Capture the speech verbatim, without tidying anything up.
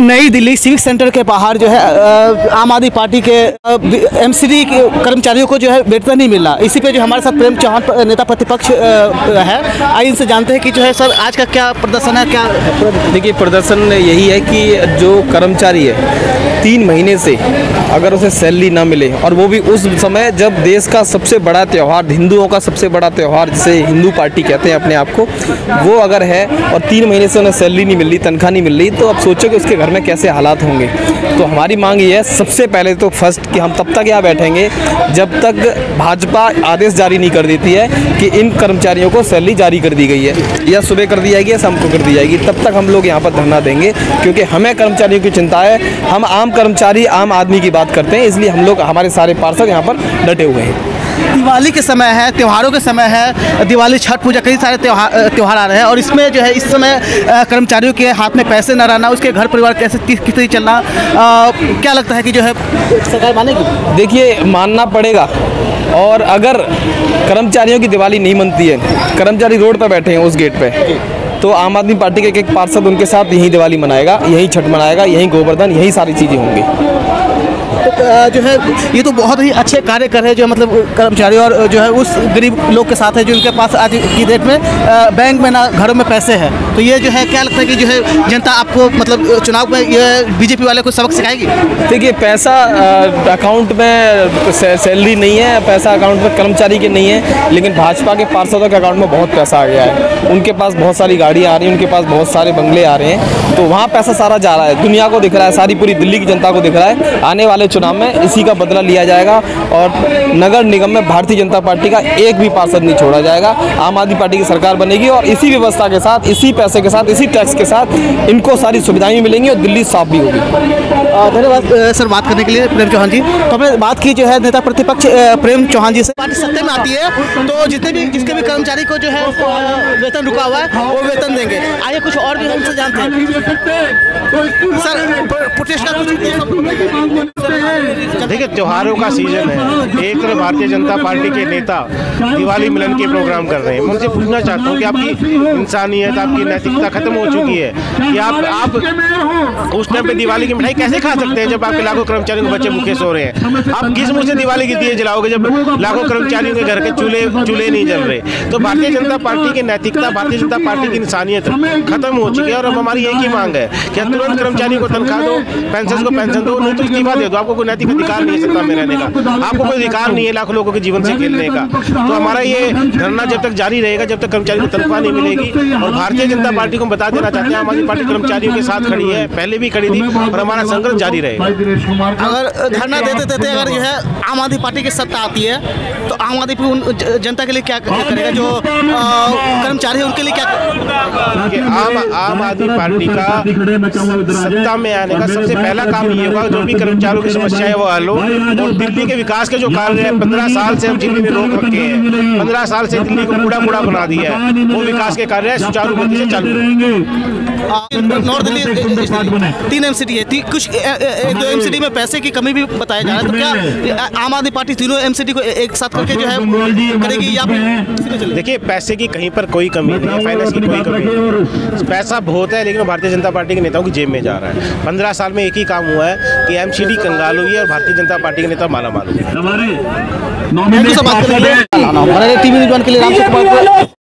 नई Delhi civic centre के बाहर जो है आम आदमी पार्टी के एमसीडी के कर्मचारियों को जो है वेतन नहीं मिल रहा। इसी पे जो हमारे साथ प्रेम चौहान नेता प्रतिपक्ष है, आइए इनसे जानते हैं कि जो है सर आज का क्या प्रदर्शन है। क्या देखिए, प्रदर्शन यही है कि जो कर्मचारी है तीन महीने से अगर उसे सैलरी ना मिले, और वो भी उस समय जब देश का सबसे बड़ा त्यौहार, हिंदुओं का सबसे बड़ा त्यौहार जिसे हिंदू पार्टी कहते हैं अपने आप को, वो अगर है और तीन महीने से उन्हें सैलरी नहीं मिल रही, तनख्वाह नहीं मिल रही, तो अब सोचो कि उसके घर में कैसे हालात होंगे। तो हमारी मांग ये है सबसे पहले तो फर्स्ट कि हम तब तक यहाँ बैठेंगे जब तक भाजपा आदेश जारी नहीं कर देती है कि इन कर्मचारियों को सैलरी जारी कर दी गई है, या सुबह कर दी जाएगी या शाम को कर दी जाएगी, तब तक हम लोग यहाँ पर धरना देंगे। क्योंकि हमें कर्मचारियों की चिंता है, हम आम कर्मचारी आम आदमी की बात करते हैं, इसलिए हम लोग, हमारे सारे पार्षद यहाँ पर डटे हुए हैं। दिवाली के समय है, त्योहारों के समय है, दिवाली, छठ पूजा, कई सारे त्योहार त्योहार आ रहे हैं और इसमें जो है इस समय कर्मचारियों के हाथ में पैसे न रहना, उसके घर परिवार कैसे किस किस तरह चलना, आ, क्या लगता है कि जो है सरकार मानेगी? देखिए, मानना पड़ेगा। और अगर कर्मचारियों की दिवाली नहीं मनती है, कर्मचारी रोड पर बैठे हैं उस गेट पे, तो आम आदमी पार्टी के एक एक पार्षद उनके साथ यहीं दिवाली मनाएगा, यहीं छठ मनाएगा, यहीं गोवर्धन, यही सारी चीज़ें होंगी। तो जो है ये तो बहुत ही अच्छे कार्य कर रहे हैं जो मतलब कर्मचारी और जो है उस गरीब लोग के साथ है जो उनके पास आज की डेट में बैंक में ना घरों में पैसे हैं। तो ये जो है क्या लगता है कि जो है जनता आपको मतलब चुनाव में ये बीजेपी वाले को सबक सिखाएगी? देखिए, पैसा अकाउंट में सैलरी नहीं है, पैसा अकाउंट में कर्मचारी के नहीं है, लेकिन भाजपा के पार्षदों के अकाउंट में बहुत पैसा आ गया है। उनके पास बहुत सारी गाड़ियाँ आ रही हैं, उनके पास बहुत सारे बंगले आ रहे हैं, तो वहाँ पैसा सारा जा रहा है, दुनिया को दिख रहा है, सारी पूरी दिल्ली की जनता को दिख रहा है। आने वाले चुनाव में इसी का बदला लिया जाएगा और नगर निगम में भारतीय जनता पार्टी का एक भी पार्षद नहीं छोड़ा जाएगा। आम आदमी पार्टी की सरकार बनेगी और इसी व्यवस्था के साथ, इसी पैसे के साथ, इसी टैक्स के साथ इनको सारी सुविधाएं मिलेंगी और दिल्ली साफ भी होगी। धन्यवाद सर बात करने के लिए, प्रेम चौहान जी। तो हमने बात की जो है नेता प्रतिपक्ष प्रेम चौहान जी से। पार्टी सत्ता में आती है तो जितने भी जिसके भी कर्मचारी को जो है वेतन रुका हुआ है वो वेतन देंगे। आइए कुछ और भी हमसे जानते हैं सर, प्रोटेस्ट का कुछ। देखिए, त्योहारों का सीजन है, एक तरफ भारतीय जनता पार्टी के नेता दिवाली मिलन के प्रोग्राम कर रहे हैं। मैं उनसे पूछना चाहता हूं कि आपकी इंसानियत, आपकी नैतिकता खत्म हो चुकी है कि आप आप उस टाइम पे दिवाली की मिठाई कैसे खा सकते हैं जब आपके लाखों कर्मचारियों के बच्चे भूखे सो रहे हैं? आप किस मुंह से दिवाली के दिए जलाओगे जब लाखों कर्मचारियों के घर के चूल्हे चूल्हे नहीं जल रहे? तो भारतीय जनता पार्टी की नैतिकता, भारतीय जनता पार्टी की इंसानियत खत्म हो चुकी है और अब हमारी एक ही मांग है कि तुरंत कर्मचारियों को तनख्वाह दो, पेंशन को पेंशन दो, नहीं तो इस्तीफा दे दो। आपको कोई नैतिक अधिकार नहीं है सत्ता में रहने का, आपको कोई अधिकार नहीं है लाखों लोगों के जीवन से खेलने का। तो हमारा ये धरना जब तक जारी रहेगा, जब तक कर्मचारी को तनख्वाह नहीं मिलेगी। और भारतीय जनता पार्टी को बता देना चाहते हैं, आम आदमी पार्टी कर्मचारियों के साथ खड़ी है, पहले भी खड़ी थी और हमारा संघर्ष जारी रहेगा। अगर धरना देते देते अगर जो है आम आदमी पार्टी की सत्ता आती है तो आम आदमी जनता के लिए क्या करेगा? जो कर्मचारी है उनके लिए क्या? आम आम आदमी पार्टी का सत्ता में आने का सबसे पहला काम ये होगा, जो भी कर्मचारियों की समस्याएं वो हल हो। और दिल्ली के विकास के जो कार्य है, पंद्रह साल से हम दिल्ली में रोक रखे हैं, पंद्रह साल से दिल्ली को कूड़ा कूड़ा बना दिया है, वो विकास के कार्य सुचारू गति से चालू रहेंगे। नॉर्थ दिल्ली तीन एमसीडी है, कुछ एक दो एमसीडी में पैसे की कमी भी बताया जा रहा है, तो क्या आम आदमी पार्टी तीनों एमसीडी को एक साथ करके जो है करेगी या? देखिए, पैसे की कहीं पर कोई कमी नहीं है, फाइनेंस की कोई कमी नहीं, पैसा बहुत है, लेकिन भारतीय जनता पार्टी के नेताओं की जेब में जा रहा है। पंद्रह साल में एक ही काम हुआ है कि एमसीडी कंगाल हुई है और भारतीय जनता पार्टी के नेता माला माल हुए। हमारे टीवी न्यूज़ वन के लिए राम